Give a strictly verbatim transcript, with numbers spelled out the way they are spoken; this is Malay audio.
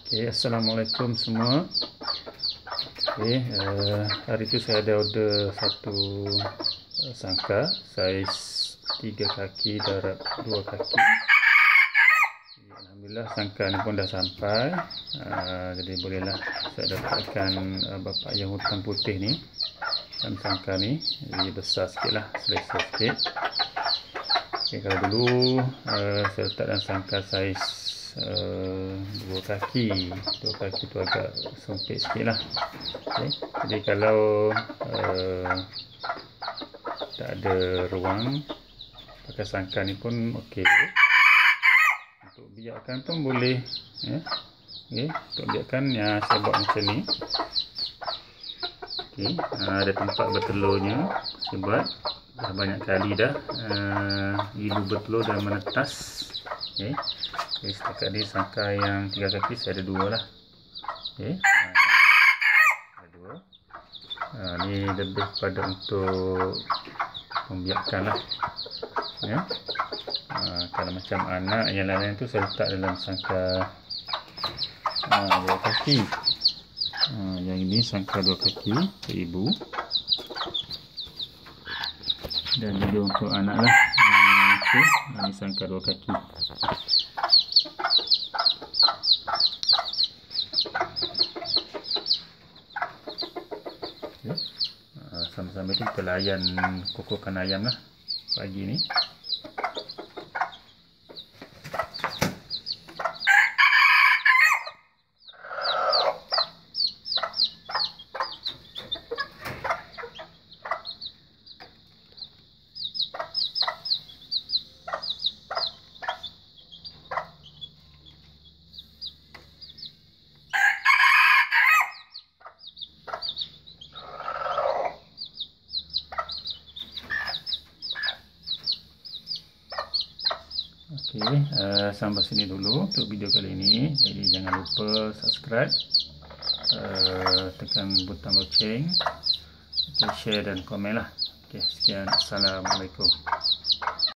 Okay, Assalamualaikum semua. Okay, uh, hari tu saya ada order satu uh, sangka saiz tiga kaki darab dua kaki. Alhamdulillah sangka ni pun dah sampai. Uh, jadi bolehlah saya dapatkan uh, bapak yang hutan putih ni. Dan sangka ni jadi besar sikit lah, selesa sikit. Okay, kalau dulu uh, saya letak dalam sangka saiz Uh, dua kaki dua kaki tu agak sempit sikit lah. Okay. Jadi kalau uh, tak ada ruang, pakai sangka ni pun okey. Untuk biarkan pun boleh, ya. Okay. Untuk biarkan ya, saya buat macam ni. Okay. Uh, ada tempat bertelurnya. Saya buat dah banyak kali dah. uh, Ilu bertelur dan menetas. Okay. Okay, setakat ni sangka yang tiga kaki saya ada dua lah. Okay. Uh, ada dua. Uh, ni lebih pada untuk membiarkan lah. Ya. Uh, kalau macam anak yang lain-lain tu saya letak dalam sangka uh, dua kaki. Uh, yang ini sangka dua kaki untuk ibu. Dan juga untuk anak lah. Uh, okay. uh, ini sangka dua kaki. Sama-sama tu kita layan kukuhkan ayam lah pagi ni. Okey, uh, sampai sini dulu untuk video kali ini. Jadi jangan lupa subscribe, uh, tekan butang loceng, okay, share dan komen lah. Okey, sekian. Assalamualaikum.